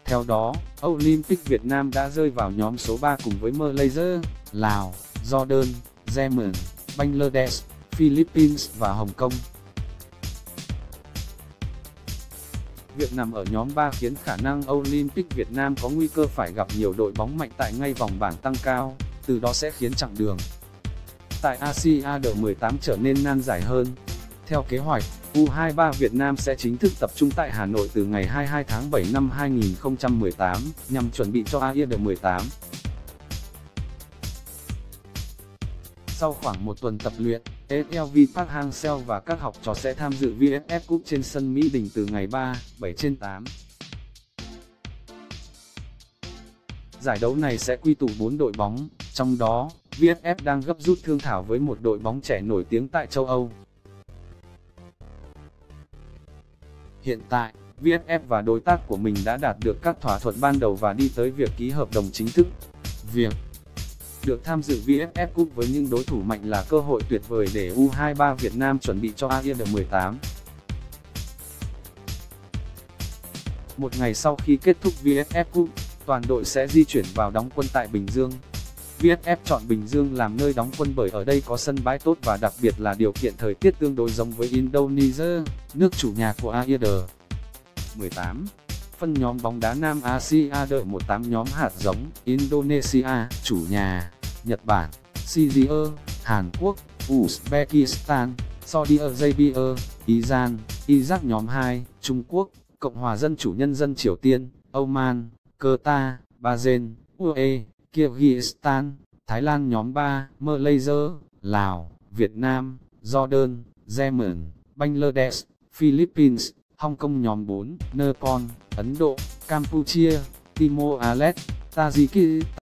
Theo đó, Olympic Việt Nam đã rơi vào nhóm số 3 cùng với Malaysia, Lào, Jordan, Yemen, Bangladesh, Philippines và Hồng Kông. Việc nằm ở nhóm 3 khiến khả năng Olympic Việt Nam có nguy cơ phải gặp nhiều đội bóng mạnh tại ngay vòng bảng tăng cao, từ đó sẽ khiến chặng đường tại ASEAN 18 trở nên nan giải hơn. Theo kế hoạch, U23 Việt Nam sẽ chính thức tập trung tại Hà Nội từ ngày 22 tháng 7 năm 2018, nhằm chuẩn bị cho ASEAN 18. Sau khoảng một tuần tập luyện, SLV Park Hang-seo và các học trò sẽ tham dự VFF Cup trên sân Mỹ Đình từ ngày 3, 7/8. Giải đấu này sẽ quy tụ 4 đội bóng, trong đó, VFF đang gấp rút thương thảo với một đội bóng trẻ nổi tiếng tại châu Âu. Hiện tại, VFF và đối tác của mình đã đạt được các thỏa thuận ban đầu và đi tới việc ký hợp đồng chính thức. Việc được tham dự VFF Cup với những đối thủ mạnh là cơ hội tuyệt vời để U23 Việt Nam chuẩn bị cho ASEAN 18. Một ngày sau khi kết thúc VFF Cup, toàn đội sẽ di chuyển vào đóng quân tại Bình Dương. VFF chọn Bình Dương làm nơi đóng quân bởi ở đây có sân bãi tốt và đặc biệt là điều kiện thời tiết tương đối giống với Indonesia, nước chủ nhà của ASEAN 18. Phân nhóm bóng đá nam ASEAN 18 nhóm hạt giống: Indonesia, chủ nhà, Nhật Bản, Syria, Hàn Quốc, Uzbekistan, Saudi Arabia, Iran, Iraq. Nhóm 2, Trung Quốc, Cộng hòa Dân chủ Nhân dân Triều Tiên, Oman, Qatar, Bahrain, UAE, Kyrgyzstan, Thái Lan. Nhóm 3, Malaysia, Lào, Việt Nam, Jordan, Yemen, Bangladesh, Philippines, Hong Kong. Nhóm 4, Nepal, Ấn Độ, Campuchia, Timor-Leste, Tajikistan.